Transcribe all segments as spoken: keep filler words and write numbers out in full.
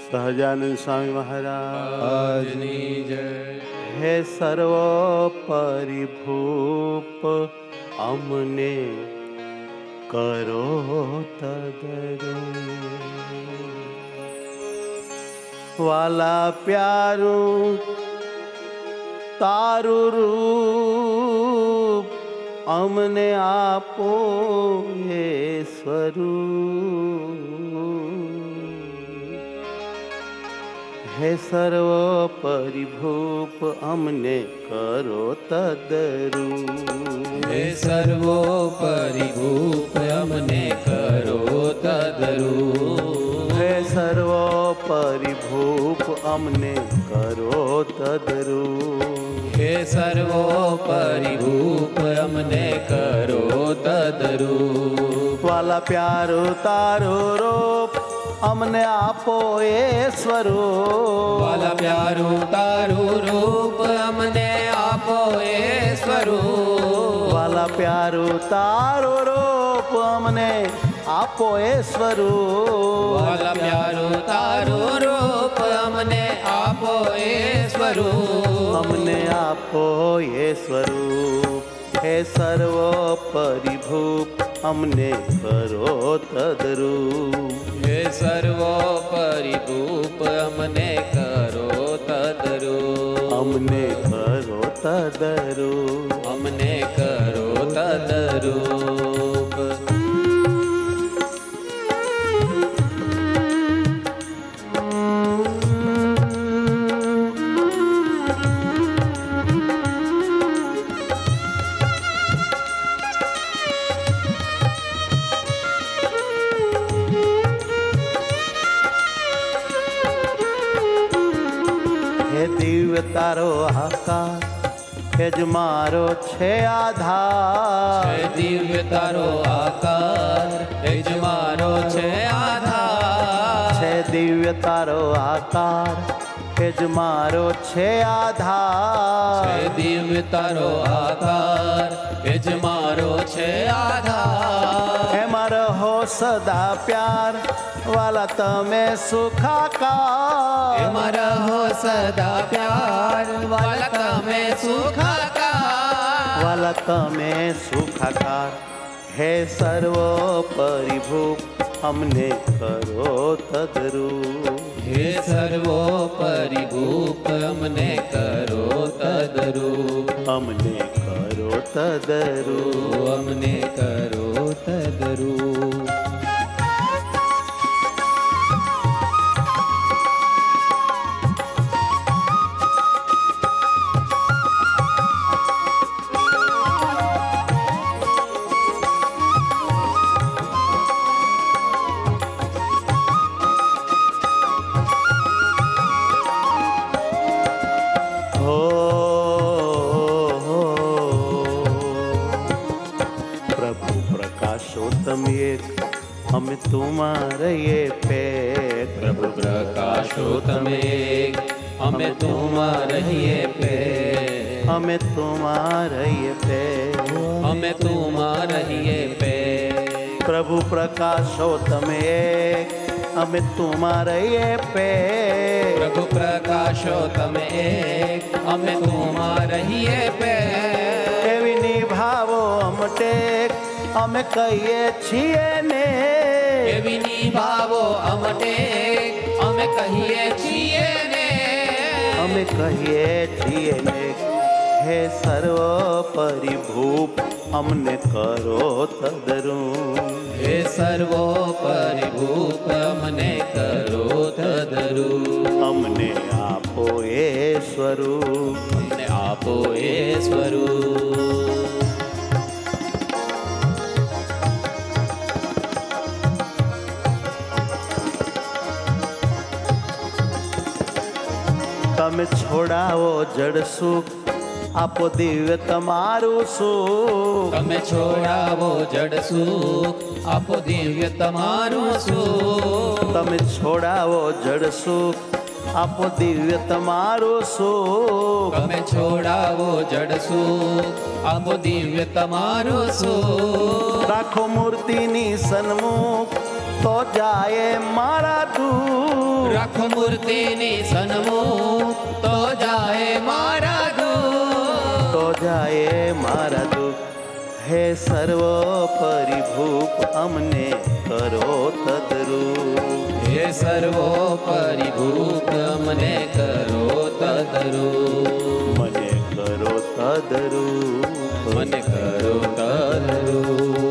સહજાનંદ સ્વામી મહારાજની જય। હે સર્વોપરી ભૂપ અમને કરો તદરુ વાલા પ્યારું તારું રૂપ અમને આપો એ સ્વરૂપ હે સર્વ પરિભૂપ અમને કરો તદરુ હે સર્વો પરિભૂપ અમને કરો તદરુ હે સર્વ પરિભૂપ અમને કરો તદરુ હે સર્વો પરિભૂપ અમને કરો તદરુ વાલા પ્યારો તારો રૂપ અમને આપો એ સ્વરૂપ વાલા પ્યારું તારું રૂપ અમને આપો એ સ્વરૂપ વાલા પ્યારો તારો રૂપ અમને આપો એ સ્વરૂપ વાલા પ્યારું તારું રૂપ અમને આપો એ સ્વરૂપ અમને આપો એ સ્વરૂપ હે સર્વ પરિભૂપ અમને કરો તદરૂપ હે સર્વો પરિભૂપ અમને કરો તદરૂપ અમને કરો તદરૂપ અમને કરો તદરૂપ તારો આકાર કે જ મારો છે આધાર છે દિવ્ય તારો આકાર એ જ મારો છે આધાર છે દિવ્ય તારો આકાર કે જ મારો છે આધાર છે દિવ્ય તારો આકાર કે જ મારો છે આધાર એમાં રહો સદા પ્યાર વાલા તમે સુખાકાર એમાં રહો સદા પ્યાર વાલા તમે સુખાકાર વાલા તમે સુખાકાર હે સર્વ પરિભૂપ અમને કરો તદરૂપ હે સર્વો પરિભૂપ અમને કરો તદરૂપ અમને કરો તદરૂપ અમને કરો તદરૂપ અમે તુમારે પે પ્રભુ પ્રકાશો તમે અમે તુમારે પે અમે તુમારે પે અમે તુમારે પે પ્રભુ પ્રકાશો તમે અમે તુમારે પે પ્રભુ પ્રકાશો તમે અમે તુમારે પે એવી નિભાવો અમટે અમે કહીએ છીએ ને એવી નિભાવો અમટે અમે કહીએ છીએ ને અમે કહીએ છીએ ને હે સર્વ પરિભૂપ અમને કરો તદરૂપ હે સર્વો પરિભૂપ અમને કરો તદરૂપ અમને આપો એ સ્વરૂપ અમને આપો એ સ્વરૂપ તમે છોડાવો જડ સુખ આપો દિવ્ય તમારું સુખ તમે છોડાવો જડ સુખ આપો દિવ્ય તમારું સુખ તમે છોડાવો જડ સુખ આપો દિવ્ય તમારું સુખ તમે છોડાવો જડ સુખ આપો દિવ્ય તમારું સુખ રાખો મૂર્તિની સન્મુખ તો જાય મારા દુઃખ રાખો મૂર્તિની સન્મુખ તો જાય મારા દુઃખ તો જાય મારા દુઃખ. હે સર્વોપરી ભૂપ અમને કરો તદરૂપ. હે સર્વોપરી ભૂપ મને કરો તદરૂપ મને કરો તદરૂપ. મને કરો તદરૂપ.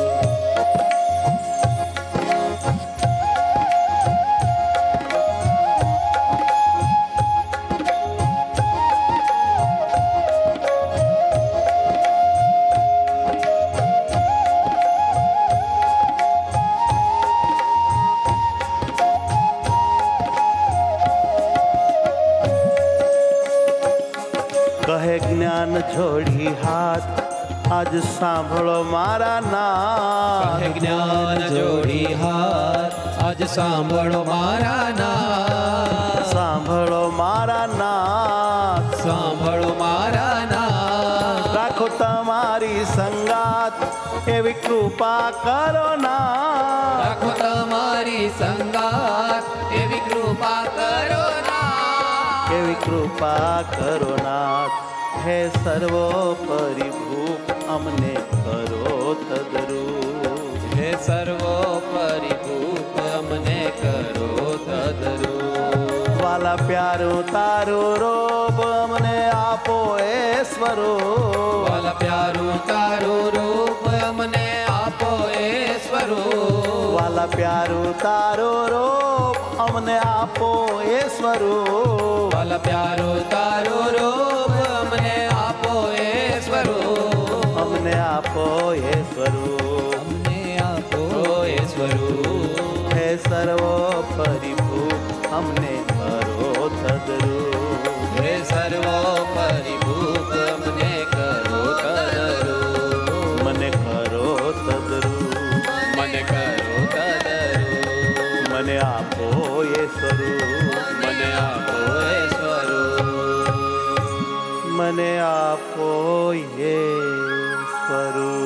કહે જ્ઞાન છોડી હાથ આજ સાંભળો મારા નાથ. કહે જ્ઞાન જોડી હાથ આજ સાંભળો મારા નાથ. સાંભળો મારા નાથ. સાંભળો મારા નાથ. રાખો તમારી સંગાત એવી કૃપા કરો નાથ. રાખો તમારી સંગાત એવી કૃપા કરો નાથ. એવી કૃપા કરો નાથ. હે સર્વોપરી ભૂપ અમને કરો તદરૂપ. હે સર્વોપરી ભૂપ અમને કરો તદરૂપ. વાલા પ્યારું તારું રોપ અમને આપો એ સ્વરૂપ. વાલા પ્યારું તારું રૂપ અમને આપો એ સ્વરૂપ. વાલા પ્યારું તારું રોપ અમને આપો એ સ્વરૂપ. વાલા પ્યારું તારું રૂપ અમને આપો એ સ્વરૂપ. અમને આપો એ સ્વરૂપ. અમને આપો એ સ્વરૂપ. હે સર્વોપરી ભૂપ અમને કરો તદરૂપ. હે સર્વોપરી ભૂપ અમને કરો તદરૂપ. મને કરો તદરૂપ. મને કરો તદરૂપ. મને આપો એ સ્વરૂપ. મને આપો એ સ્વરૂપ. મને આપો એ સ્વરૂપ.